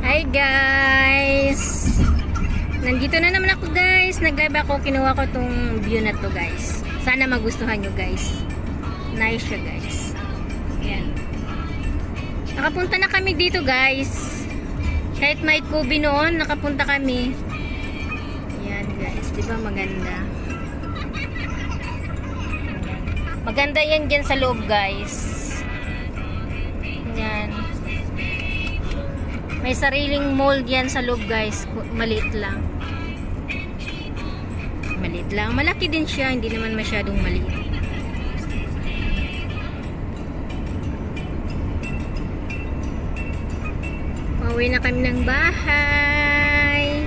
Hi guys! Nandito na naman ako guys. Nag-live ako. Kinuha ko tong view na to guys. Sana magustuhan nyo guys. Nice siya guys. Ayan. Nakapunta na kami dito guys. Kahit may kubi noon, nakapunta kami. Ayan guys. Diba maganda? Maganda yan dyan sa loob guys. Ayan. May sariling mold yan sa loob guys. Maliit lang. Maliit lang. Malaki din siya. Hindi naman masyadong maliit. Pauwi na kami ng bahay.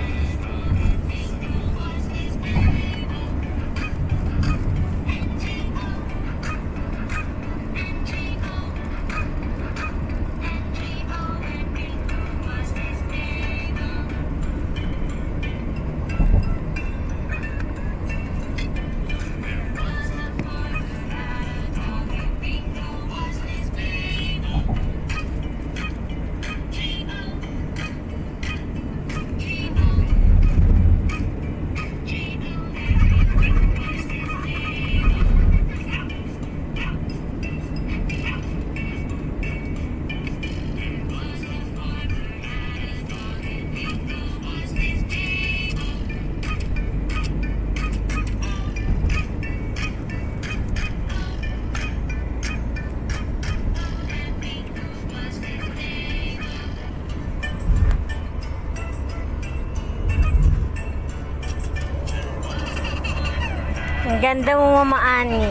Ang ganda mo mamaani.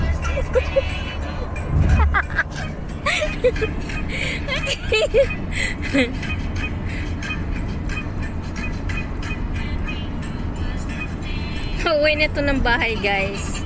Uwi na to ng bahay guys.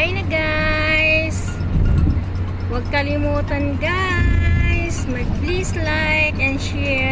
bye na guys. Huwag kalimutan guys, mag please like and share